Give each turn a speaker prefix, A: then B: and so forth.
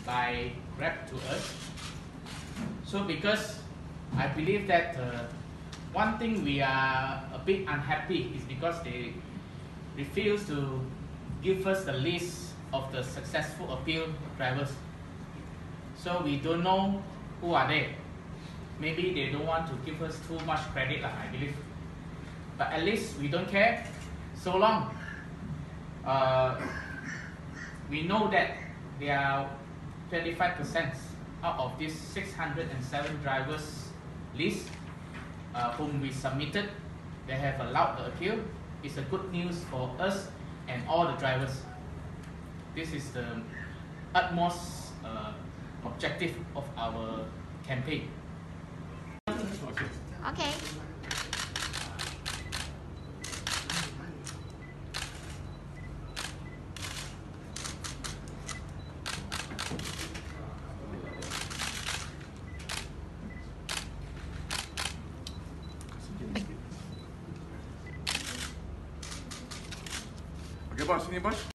A: by Grab to us. So because I believe that one thing we are a bit unhappy is because they refuse to give us the list of the successful appeal drivers. So we don't know who are they. Maybe they don't want to give us too much credit, I believe. But at least we don't care. So long we know that there are 25% out of this 607 drivers list whom we submitted, they have allowed the appeal. It's a good news for us and all the drivers. This is the utmost objective of our campaign.
B: Okay.
C: Oke bos, ini bos.